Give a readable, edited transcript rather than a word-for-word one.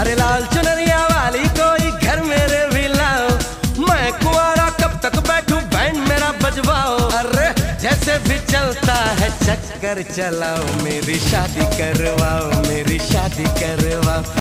अरे लाल चुनरिया वाली कोई घर मेरे भी लाओ, मैं कुंवारा कब तक बैठूं बैंड मेरा बजवाओ। अरे जैसे भी चलता है चक्कर चलाओ, मेरी शादी करवाओ, मेरी शादी करवाओ।